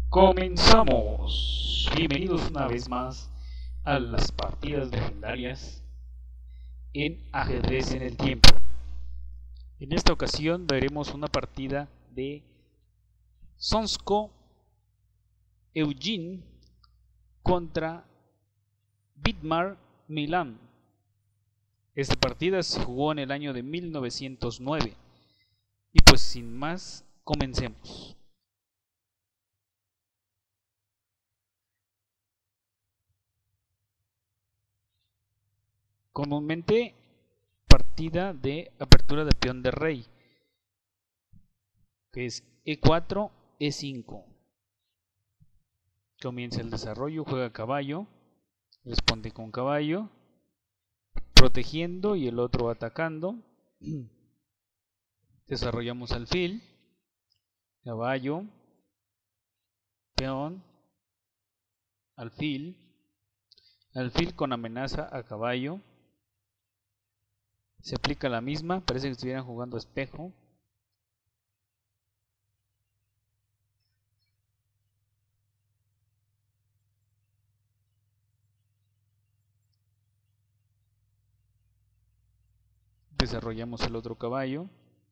Comenzamos. Bienvenidos una vez más a las partidas legendarias en ajedrez en el tiempo. En esta ocasión veremos una partida de Sonsko Eugene contra Vidmar Milan. Esta partida se jugó en el año de 1909. Y pues sin más, comencemos. Comúnmente partida de apertura de peón de rey, que es E4, E5. Comienza el desarrollo, juega caballo, responde con caballo, protegiendo y el otro atacando. Desarrollamos alfil, caballo, peón, alfil con amenaza a caballo. Se aplica la misma, parece que estuvieran jugando espejo. Desarrollamos el otro caballo.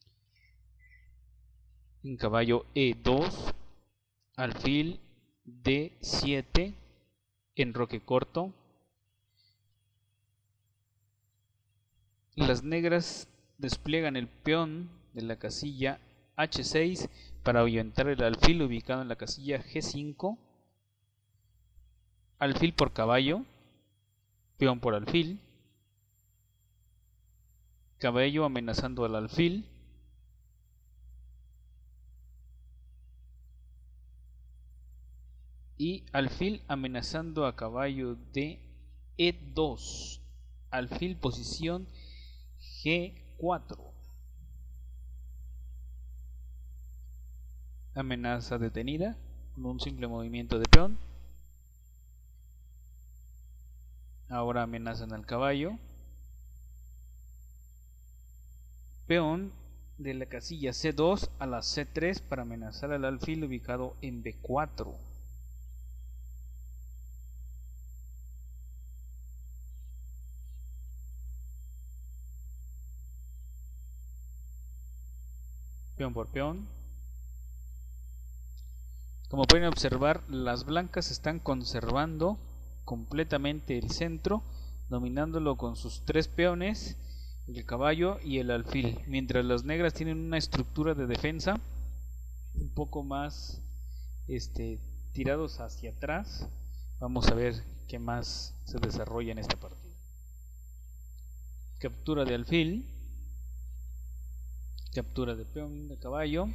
En caballo E2, alfil D7, enroque corto. Las negras despliegan el peón de la casilla H6 para ahuyentar el alfil ubicado en la casilla G5. Alfil por caballo, peón por alfil, caballo amenazando al alfil, y alfil amenazando a caballo de E2, alfil posición G4. Amenaza detenida con un simple movimiento de peón. Ahora amenazan al caballo. Peón de la casilla C2 a la C3 para amenazar al alfil ubicado en B4. Peón por peón. Como pueden observar, las blancas están conservando completamente el centro, dominándolo con sus tres peones, el caballo y el alfil, mientras las negras tienen una estructura de defensa un poco más tirados hacia atrás. Vamos a ver qué más se desarrolla en esta partida. Captura de alfil, captura de peón de caballo.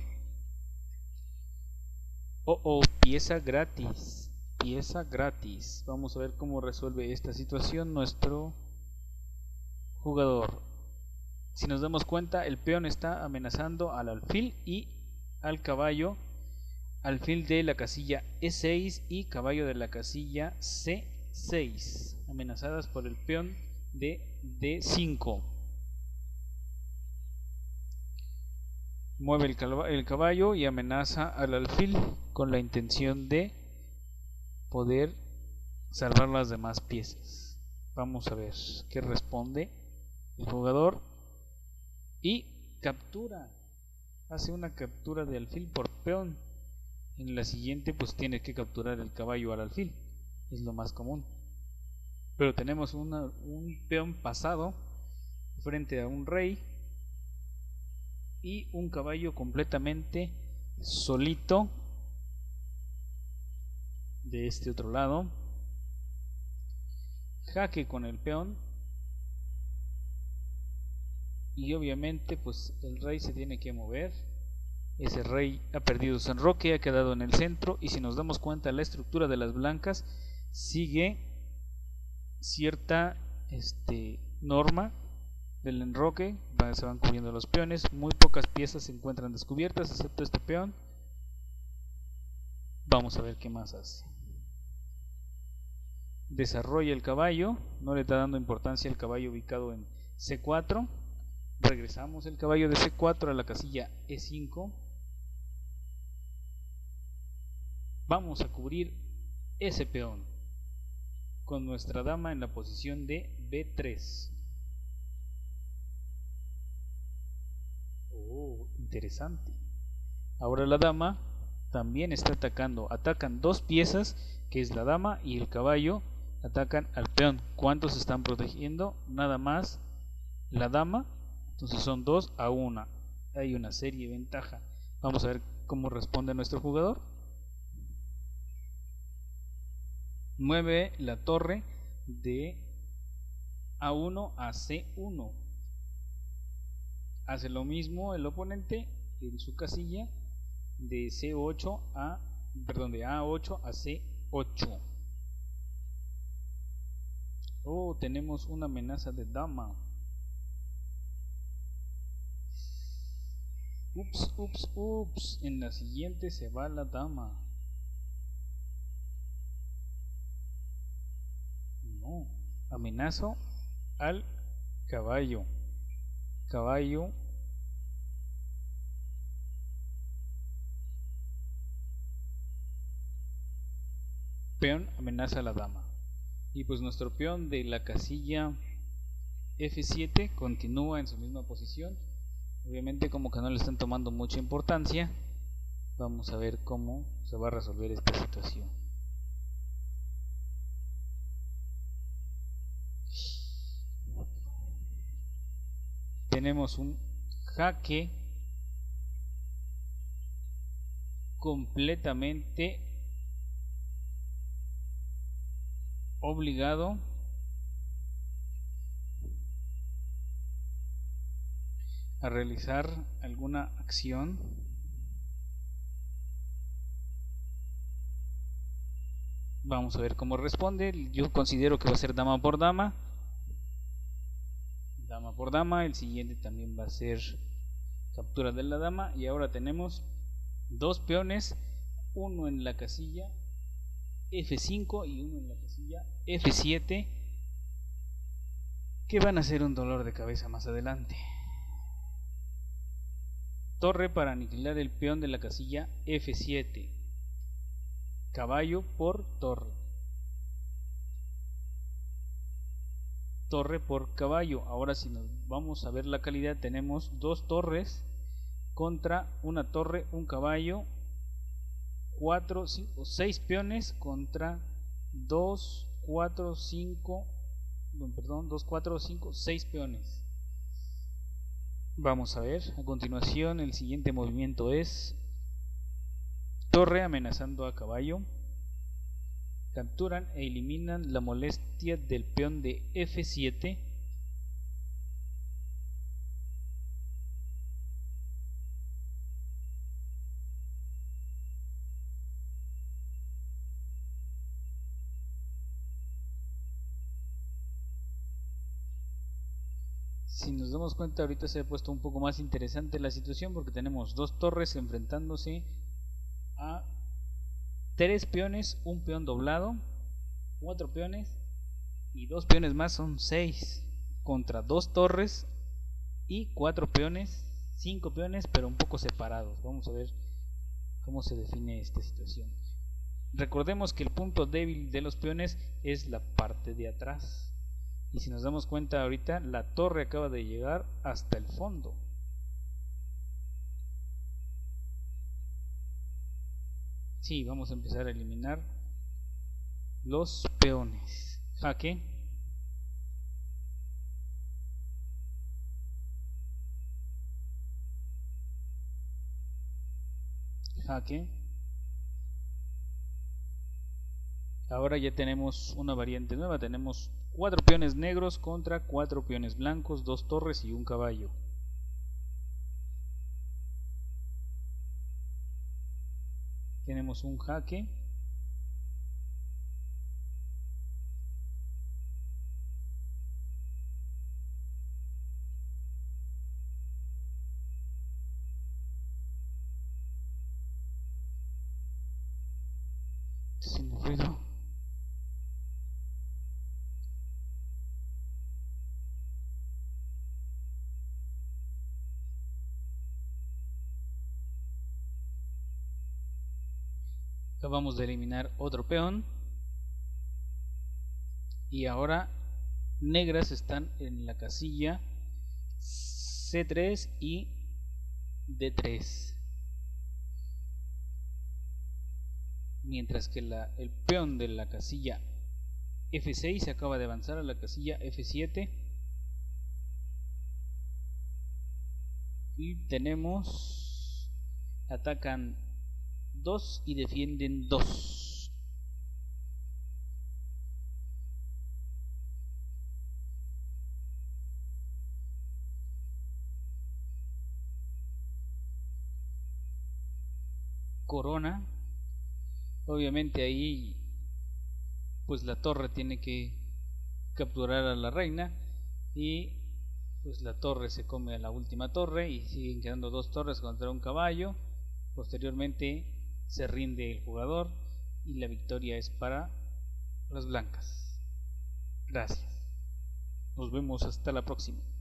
Pieza gratis, pieza gratis. Vamos a ver cómo resuelve esta situación nuestro jugador. Si nos damos cuenta, el peón está amenazando al alfil y al caballo, alfil de la casilla E6 y caballo de la casilla C6, amenazadas por el peón de D5. Mueve el caballo y amenaza al alfil con la intención de poder salvar las demás piezas. Vamos a ver qué responde el jugador. Y captura, hace una captura de alfil por peón. En la siguiente pues tiene que capturar el caballo al alfil, es lo más común. Pero tenemos un peón pasado frente a un rey y un caballo completamente solito de este otro lado. Jaque con el peón y obviamente pues el rey se tiene que mover. Ese rey ha perdido su enroque, ha quedado en el centro, y si nos damos cuenta, la estructura de las blancas sigue cierta norma del enroque. Se van cubriendo los peones, muy pocas piezas se encuentran descubiertas excepto este peón. Vamos a ver qué más hace. Desarrolla el caballo, no le está dando importancia al caballo ubicado en C4. Regresamos el caballo de C4 a la casilla E5. vamos a cubrir ese peón con nuestra dama en la posición de B3. Oh, interesante. Ahora la dama también está atacando. Atacan dos piezas, que es la dama y el caballo. Atacan al peón. ¿Cuántos están protegiendo? Nada más la dama. Entonces son 2-1. Hay una serie de ventaja. Vamos a ver cómo responde nuestro jugador. Mueve la torre de A1 a C1. Hace lo mismo el oponente en su casilla de C8 a, perdón, de A8 a C8. Oh, tenemos una amenaza de dama. Ups. En la siguiente se va la dama. No, amenazo al caballo. Caballo. Peón amenaza a la dama. Y pues nuestro peón de la casilla F7 continúa en su misma posición. Obviamente como que no le están tomando mucha importancia. Vamos a ver cómo se va a resolver esta situación. Tenemos un jaque completamente obligado a realizar alguna acción. Vamos a ver cómo responde. Yo considero que va a ser dama por dama. Dama por dama. El siguiente también va a ser captura de la dama. Y ahora tenemos dos peones. Uno en la casilla F5 y uno en la casilla F7, que van a ser un dolor de cabeza más adelante. Torre para aniquilar el peón de la casilla F7. Caballo por torre. Torre por caballo. Ahora si nos vamos a ver la calidad, tenemos dos torres contra una torre, un caballo, 4, 5, 6 peones contra 2, 4, 5, perdón, 2, 4, 5, 6 peones. Vamos a ver, a continuación el siguiente movimiento es torre amenazando a caballo. Capturan e eliminan la molestia del peón de F7. Si nos damos cuenta, ahorita se ha puesto un poco más interesante la situación porque tenemos dos torres enfrentándose a tres peones, un peón doblado, cuatro peones y dos peones más, son 6 contra dos torres y cuatro peones, 5 peones, pero un poco separados. Vamos a ver cómo se define esta situación. Recordemos que el punto débil de los peones es la parte de atrás. Y si nos damos cuenta ahorita, la torre acaba de llegar hasta el fondo. Sí, vamos a empezar a eliminar los peones. Jaque. Jaque. Ahora ya tenemos una variante nueva. Tenemos 4 peones negros contra 4 peones blancos, 2 torres y un caballo. Tenemos un jaque. Sin ruido. Acabamos de eliminar otro peón. Y ahora negras están en la casilla C3 y D3. Mientras que el peón de la casilla F6 acaba de avanzar a la casilla F7. Y tenemos, atacan 2 y defienden 2. Corona. Obviamente ahí pues la torre tiene que capturar a la reina y pues la torre se come a la última torre y siguen quedando 2 torres contra un caballo. Posteriormente se rinde el jugador y la victoria es para las blancas. Gracias. Nos vemos hasta la próxima.